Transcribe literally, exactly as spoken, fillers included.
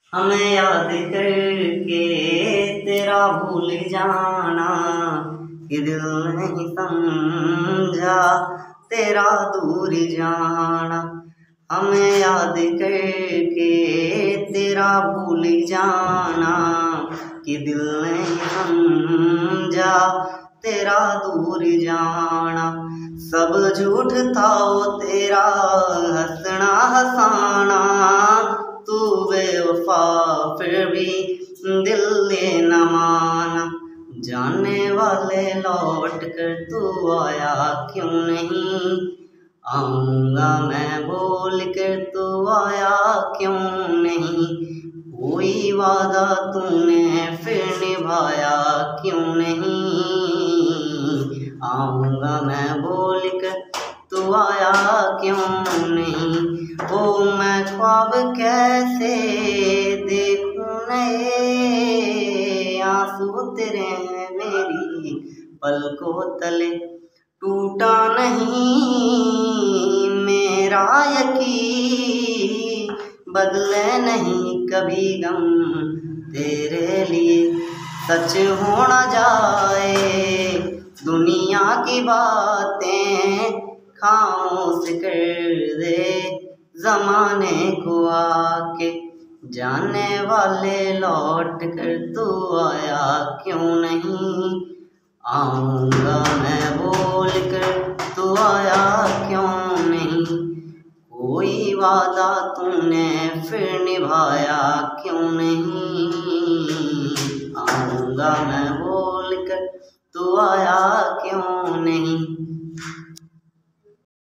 हमें याद करके तेरा भूल जाना, कि दिल नहीं समझा तेरा दूर जाना। हमें याद करके तेरा भूल जाना, कि दिल नहीं समझा तेरा दूर जाना। सब झूठ था वो तेरा हंसना हंसाना, तू बेवफा फिर भी दिल ने न माना। जाने वाले लौट कर तू आया क्यों नहीं, आऊँगा मैं बोल कर तू आया क्यों नहीं। कोई वादा तूने फिर निभाया क्यों नहीं, आऊँगा मैं बोल कर तू आया क्यों नहीं। ओ मैं ख्वाब कैसे देखूं नए, आंसू तेरे मेरी पलकों तले। टूटा नहीं मेरा यकीन, बदले नहीं कभी गम तेरे लिए। सच हो न जाए दुनिया की बातें, खामोश कर दे ज़माने को आके। जाने वाले लौट कर तू आया क्यों नहीं, आऊँगा मैं बोल कर तू आया क्यों नहीं। कोई वादा तूने फिर निभाया क्यों नहीं, आऊँगा मैं बोल कर तू आया क्यों नहीं।